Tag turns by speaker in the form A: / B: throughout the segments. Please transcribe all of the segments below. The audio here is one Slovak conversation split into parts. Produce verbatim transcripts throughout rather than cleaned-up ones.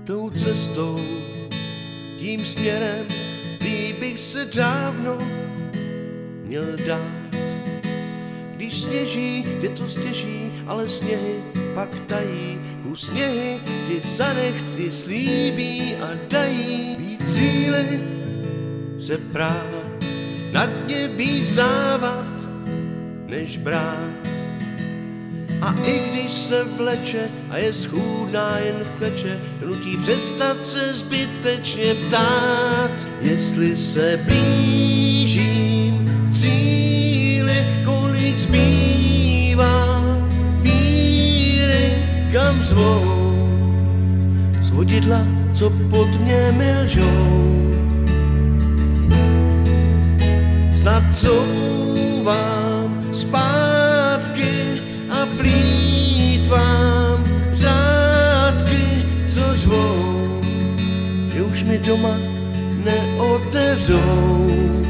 A: tou cestou, tím směrem, který bych se dávno měl dát. Když sněží, je to stěží, ale sněhy pak tají. Kus sněhy ti zanechty slíbí a dají. Být cíly se právat, na dně víc dávat, než brát. A i když se vleče a je schůdná jen v kleče, nutí přestat se zbytečně ptát. Jestli se blížím k cíli, kolik zbývá míry, kam zvou svodidla, co pod mě milžou. Snad couvám zpátky a plýtvám řádky, co zvou, že už mi doma neotevřou.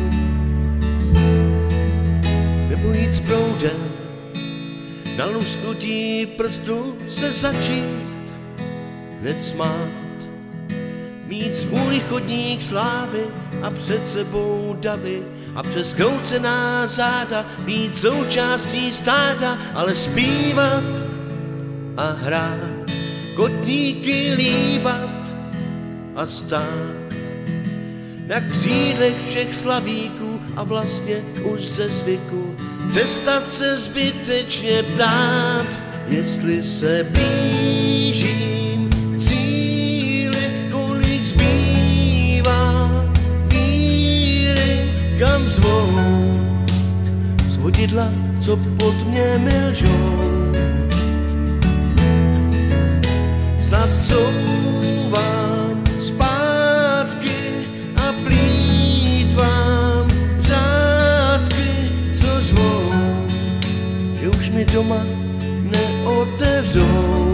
A: Nebo jít s proudem, na lusknutí prstu se začít hned smát. Mít svůj chodník slávy a před sebou davy a přes kroucená záda být součástí stáda, ale zpívat a hrát, kotníky líbat a stát na křídlech všech slavíků a vlastně už ze zvyku přestat se zbytečně ptát. Jestli se blížím k cíli, kolik zbývá míry, kam zvou svodidla, co pod mě milžou. Snad couvám zpátky a plýtvám řádky, co zvou, že už mi doma neotevřou.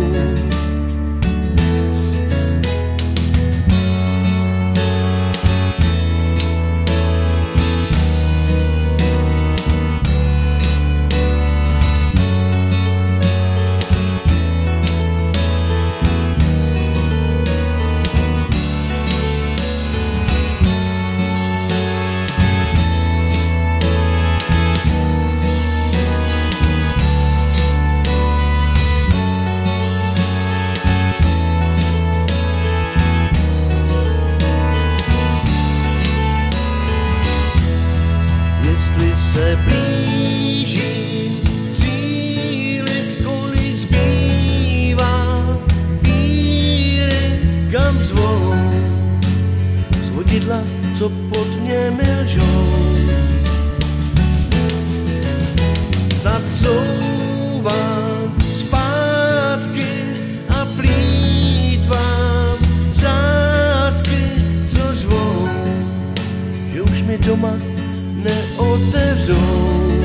A: Jestli se blížím k cíli, kolik zbývá míry, kam zvou svodidla, co pod mě milžou. Snad couvám zpátky a plýtvám řádky, co zvou, že už mi doma neotevřou.